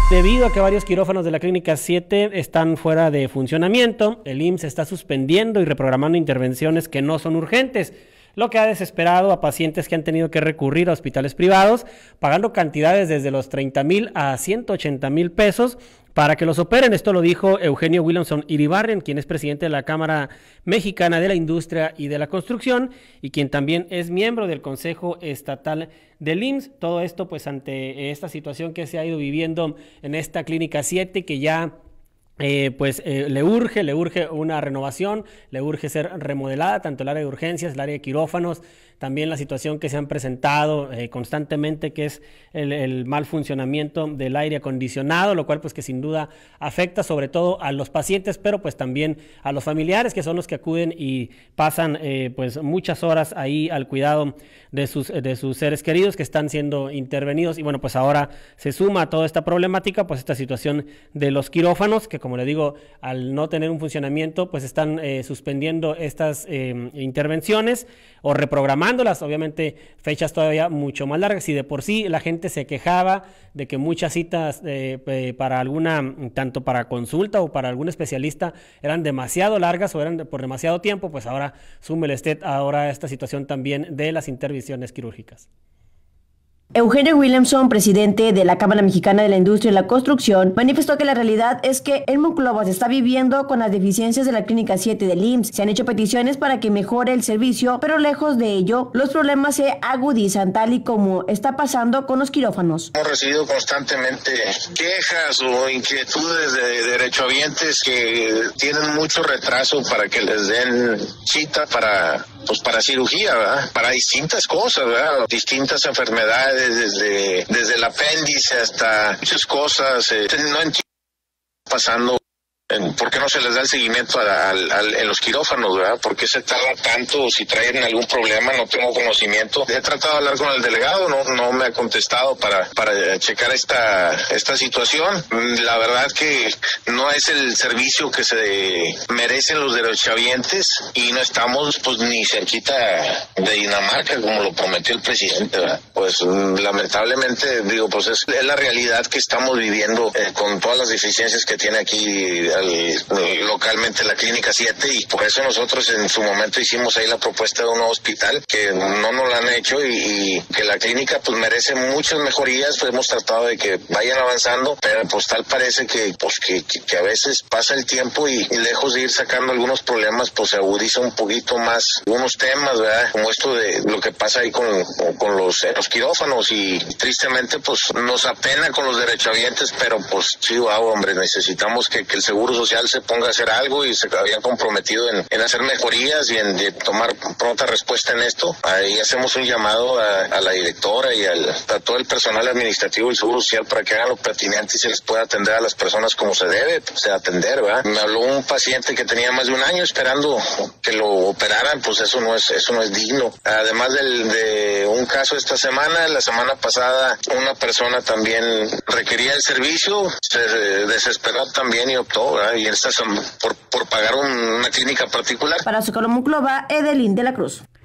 Debido a que varios quirófanos de la Clínica 7 están fuera de funcionamiento, el IMSS está suspendiendo y reprogramando intervenciones que no son urgentes, lo que ha desesperado a pacientes que han tenido que recurrir a hospitales privados, pagando cantidades desde los 30,000 a 180,000 pesos para que los operen. Esto lo dijo Eugenio Williamson Iribarren, quien es presidente de la Cámara Mexicana de la Industria y de la Construcción y quien también es miembro del Consejo Estatal del IMSS. Todo esto pues ante esta situación que se ha ido viviendo en esta Clínica 7, que ya le urge una renovación, le urge ser remodelada, tanto el área de urgencias, el área de quirófanos, también la situación que se han presentado constantemente, que es el mal funcionamiento del aire acondicionado, lo cual pues que sin duda afecta sobre todo a los pacientes, pero pues también a los familiares, que son los que acuden y pasan pues muchas horas ahí al cuidado de sus seres queridos que están siendo intervenidos. Y bueno, pues ahora se suma a toda esta problemática pues esta situación de los quirófanos, que como le digo, al no tener un funcionamiento pues están suspendiendo estas intervenciones o reprogramándolas, obviamente fechas todavía mucho más largas. Y de por sí la gente se quejaba de que muchas citas para alguna, tanto para consulta o para algún especialista, eran demasiado largas o eran por demasiado tiempo, pues ahora súmele usted ahora esta situación también de las intervenciones quirúrgicas. Eugenio Williamson, presidente de la Cámara Mexicana de la Industria y la Construcción, manifestó que la realidad es que en Monclova se está viviendo con las deficiencias de la Clínica 7 del IMSS. Se han hecho peticiones para que mejore el servicio, pero lejos de ello, los problemas se agudizan, tal y como está pasando con los quirófanos. Hemos recibido constantemente quejas o inquietudes de derechohabientes que tienen mucho retraso para que les den cita para cirugía, ¿verdad? Para distintas cosas, ¿verdad? Distintas enfermedades, desde el apéndice hasta muchas cosas. No entiendo qué está pasando. ¿Por qué no se les da el seguimiento en los quirófanos, verdad? ¿Por qué se tarda tanto? Si traen algún problema, no tengo conocimiento. He tratado de hablar con el delegado, no me ha contestado para checar esta situación. La verdad que no es el servicio que se merecen los derechohabientes y no estamos pues ni cerquita de Dinamarca como lo prometió el presidente, ¿verdad? Pues lamentablemente digo, pues es la realidad que estamos viviendo con todas las deficiencias que tiene aquí localmente la Clínica 7, y por eso nosotros en su momento hicimos ahí la propuesta de un nuevo hospital que no nos la han hecho y que la clínica pues merece muchas mejorías. Pues hemos tratado de que vayan avanzando, pero pues tal parece que a veces pasa el tiempo y lejos de ir sacando algunos problemas pues se agudiza un poquito más algunos temas, ¿verdad? Como esto de lo que pasa ahí con los quirófanos, y tristemente pues nos apena con los derechohabientes, pero pues chihuahua, hombre, necesitamos que el Seguro Social se ponga a hacer algo, y se habían comprometido en hacer mejorías y en tomar pronta respuesta en esto. Ahí hacemos un llamado a la directora y a todo el personal administrativo del Seguro Social para que hagan lo pertinente y se les pueda atender a las personas como se debe atender, ¿verdad? Me habló un paciente que tenía más de un año esperando que lo operaran, pues eso no es digno. Además de un caso esta semana, la semana pasada una persona también requería el servicio, se desesperó también y optó, ¿verdad? Y estas son por pagar una clínica particular. Para Zócalo Monclova, Edelín de la Cruz.